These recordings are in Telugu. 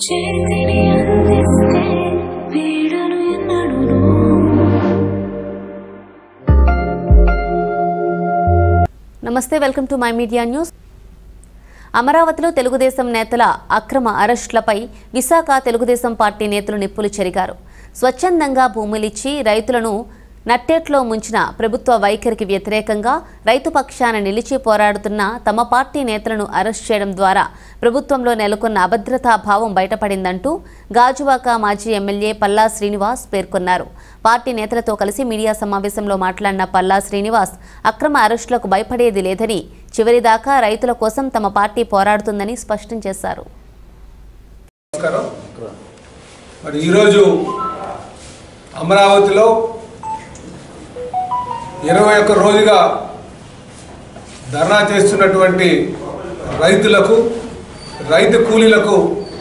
నమస్తే, welcome to my media news. అమరావతిలో తెలుగుదేశం నేతల అక్రమ అరెస్టులపై విశాఖ తెలుగుదేశం పార్టీ నేతలు నిప్పులు చెరిగారు. స్వచ్ఛందంగా భూములిచ్చి రైతులను నట్టేట్లో ముంచిన ప్రభుత్వ వైఖరికి వ్యతిరేకంగా రైతు పక్షాన నిలిచి పోరాడుతున్న తమ పార్టీ నేతలను అరెస్ట్ చేయడం ద్వారా ప్రభుత్వంలో నెలకొన్న అభద్రతా భావం బయటపడిందంటూ గాజువాక మాజీ ఎమ్మెల్యే పల్లా శ్రీనివాస్ పేర్కొన్నారు. పార్టీ నేతలతో కలిసి మీడియా సమావేశంలో మాట్లాడిన పల్లా శ్రీనివాస్ అక్రమ అరెస్టులకు భయపడేది లేదని, చివరిదాకా రైతుల కోసం తమ పార్టీ పోరాడుతుందని స్పష్టం చేశారు. అమరావతిలో 21 రోజుగా ధర్నా చేస్తున్నటువంటి రైతులకు, రైతు కూలీలకు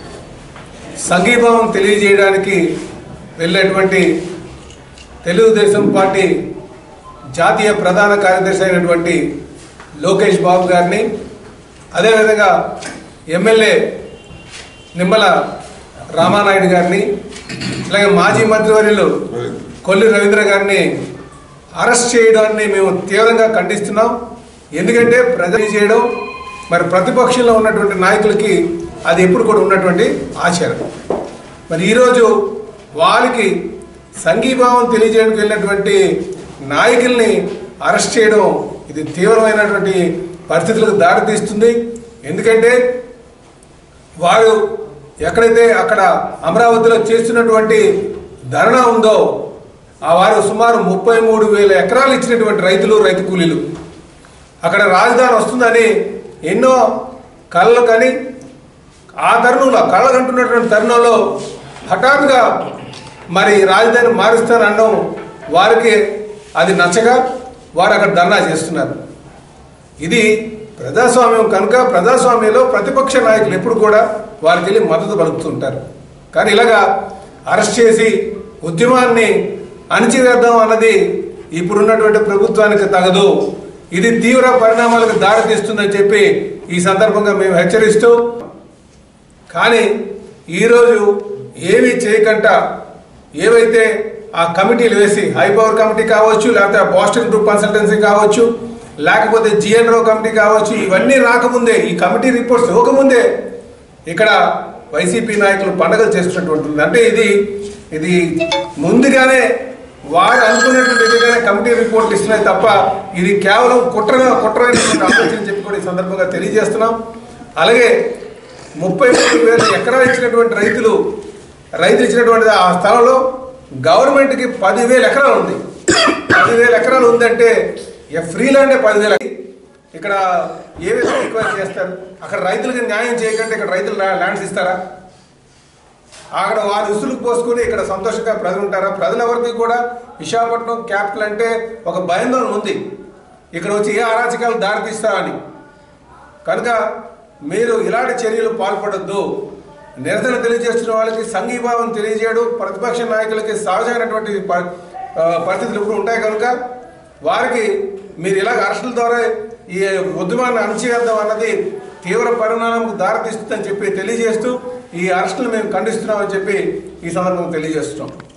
సంఘీభావం తెలియజేయడానికి వెళ్ళేటువంటి తెలుగుదేశం పార్టీ జాతీయ ప్రధాన కార్యదర్శి అయినటువంటి లోకేష్ బాబు గారిని, అదేవిధంగా ఎమ్మెల్యే నిమ్మల రామానాయుడు గారిని, అలాగే మాజీ మంత్రివర్యులు కొల్లి రవీంద్ర గారిని అరెస్ట్ చేయడాన్ని మేము తీవ్రంగా ఖండిస్తున్నాం. ఎందుకంటే ప్రజలు చేయడం మరి ప్రతిపక్షంలో ఉన్నటువంటి నాయకులకి అది ఎప్పుడు కూడా ఉన్నటువంటి ఆచారం. మరి ఈరోజు వారికి సంఘీభావం తెలియజేయడానికి వెళ్ళినటువంటి నాయకుల్ని అరెస్ట్ చేయడం ఇది తీవ్రమైనటువంటి పరిస్థితులకు దారితీస్తుంది. ఎందుకంటే వారు ఎక్కడైతే అక్కడ అమరావతిలో చేస్తున్నటువంటి ధర్నా ఉందో ఆ వారు సుమారు 33,000 ఎకరాలు ఇచ్చినటువంటి రైతులు, రైతు కూలీలు అక్కడ రాజధాని వస్తుందని ఎన్నో కళ్ళలు కానీ ఆ తరుణంలో కళ్ళగంటున్నటువంటి తరుణంలో హఠాత్తుగా మరి రాజధాని మారుస్తానడం వారికి అది నచ్చగా వారు అక్కడ ధర్నా చేస్తున్నారు. ఇది ప్రజాస్వామ్యం కనుక ప్రజాస్వామ్యంలో ప్రతిపక్ష నాయకులు ఎప్పుడు కూడా వారికి వెళ్ళి మద్దతు పలుకుతుంటారు. కానీ ఇలాగా అరెస్ట్ చేసి ఉద్యమాన్ని అణిచివేద్దాం అన్నది ఇప్పుడున్నటువంటి ప్రభుత్వానికి తగదు. ఇది తీవ్ర పరిణామాలకు దారితీస్తుందని చెప్పి ఈ సందర్భంగా మేము హెచ్చరిస్తూ, కానీ ఈరోజు ఏమీ చేయకుండా ఏవైతే ఆ కమిటీలు వేసి హైపవర్ కమిటీ కావచ్చు, లేకపోతే బోస్టన్ గ్రూప్ కన్సల్టెన్సీ కావచ్చు, లేకపోతే జిఎన్రో కమిటీ కావచ్చు, ఇవన్నీ రాకముందే, ఈ కమిటీ రిపోర్ట్స్ ఇవ్వకముందే ఇక్కడ వైసీపీ నాయకులు పండుగలు చేస్తున్నటువంటి, అంటే ఇది ముందుగానే వారు అనుకున్నటువంటి విధంగానే కమిటీ రిపోర్ట్లు ఇస్తున్నాయి తప్ప ఇది కేవలం కుట్రైనటువంటి ఆలోచన చెప్పి కూడా ఈ సందర్భంగా తెలియజేస్తున్నాం. అలాగే 33,000 ఎకరాలు ఇచ్చినటువంటి రైతులు ఇచ్చినటువంటి ఆ స్థలంలో గవర్నమెంట్కి 10,000 ఎకరాలు ఉంది. 10,000 ఎకరాలు ఉందంటే ఫ్రీ ల్యాండే 10,000. ఇక్కడ ఏ విధంగా రిక్వైర్ చేస్తారు? అక్కడ రైతులకి న్యాయం చేయకంటే ఇక్కడ రైతులు ల్యాండ్స్ ఇస్తారా? అక్కడ వారు ఉసులు పోసుకుని ఇక్కడ సంతోషంగా ప్రజలు ఉంటారా? ప్రజలెవరికి కూడా విశాఖపట్నం క్యాపిటల్ అంటే ఒక భయాందోళన ఉంది, ఇక్కడ వచ్చి ఏ అరాచకాలు దారితీస్తారని. కనుక మీరు ఇలాంటి చర్యలు పాల్పడొద్దు. నిరసన తెలియజేస్తున్న వాళ్ళకి సంఘీభావం తెలియజేయడం ప్రతిపక్ష నాయకులకి సహజమైనటువంటి పరిస్థితులు ఇప్పుడు ఉంటాయి. కనుక వారికి మీరు ఇలాగ అరెస్టుల ద్వారా ఈ ఉద్యమాన్ని అణచివేద్దాం అన్నది తీవ్ర పరిణామాలకు దారితీస్తుందని చెప్పి తెలియజేస్తూ ఈ అరెస్టులు మేము ఖండిస్తున్నామని చెప్పి ఈ సందర్భంగా తెలియజేస్తున్నాం.